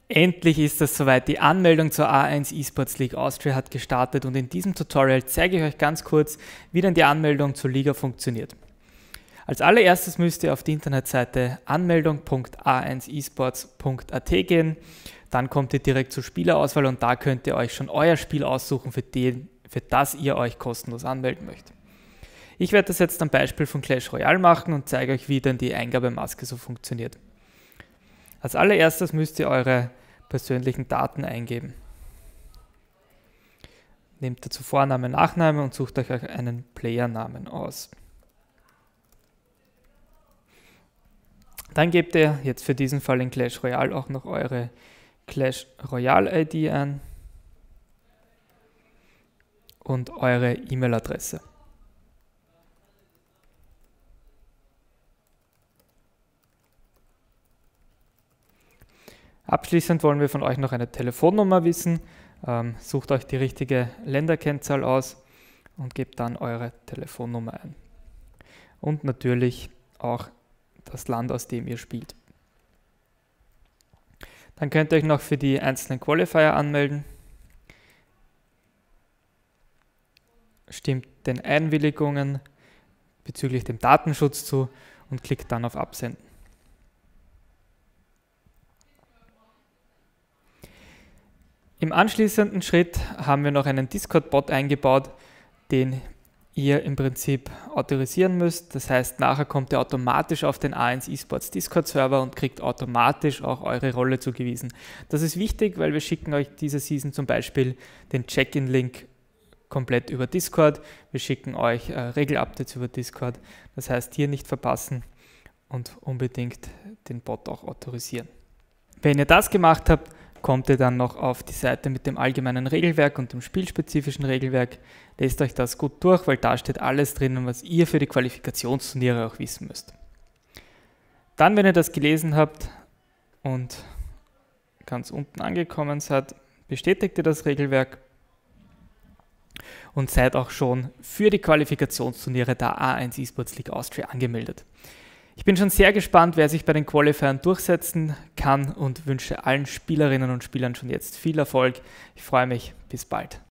Endlich ist es soweit, die Anmeldung zur A1 eSports League Austria hat gestartet und in diesem Tutorial zeige ich euch ganz kurz, wie denn die Anmeldung zur Liga funktioniert. Als allererstes müsst ihr auf die Internetseite anmeldung.a1esports.at gehen, dann kommt ihr direkt zur Spielerauswahl und da könnt ihr euch schon euer Spiel aussuchen, für das ihr euch kostenlos anmelden möchtet. Ich werde das jetzt am Beispiel von Clash Royale machen und zeige euch, wie denn die Eingabemaske so funktioniert. Als allererstes müsst ihr eure persönlichen Daten eingeben. Nehmt dazu Vorname, Nachname und sucht euch einen Playernamen aus. Dann gebt ihr jetzt für diesen Fall in Clash Royale auch noch eure Clash Royale ID ein und eure E-Mail-Adresse. Abschließend wollen wir von euch noch eine Telefonnummer wissen. Sucht euch die richtige Länderkennzahl aus und gebt dann eure Telefonnummer ein. Und natürlich auch das Land, aus dem ihr spielt. Dann könnt ihr euch noch für die einzelnen Qualifier anmelden. Stimmt den Einwilligungen bezüglich dem Datenschutz zu und klickt dann auf Absenden. Im anschließenden Schritt haben wir noch einen Discord-Bot eingebaut, den ihr im Prinzip autorisieren müsst. Das heißt, nachher kommt ihr automatisch auf den A1 eSports Discord-Server und kriegt automatisch auch eure Rolle zugewiesen. Das ist wichtig, weil wir schicken euch diese Season zum Beispiel den Check-in-Link komplett über Discord. Wir schicken euch Regel-Updates über Discord. Das heißt, hier nicht verpassen und unbedingt den Bot auch autorisieren. Wenn ihr das gemacht habt, kommt ihr dann noch auf die Seite mit dem allgemeinen Regelwerk und dem spielspezifischen Regelwerk. Lest euch das gut durch, weil da steht alles drinnen, was ihr für die Qualifikationsturniere auch wissen müsst. Dann, wenn ihr das gelesen habt und ganz unten angekommen seid, bestätigt ihr das Regelwerk und seid auch schon für die Qualifikationsturniere der A1 eSports League Austria angemeldet. Ich bin schon sehr gespannt, wer sich bei den Qualifiern durchsetzen kann und wünsche allen Spielerinnen und Spielern schon jetzt viel Erfolg. Ich freue mich. Bis bald.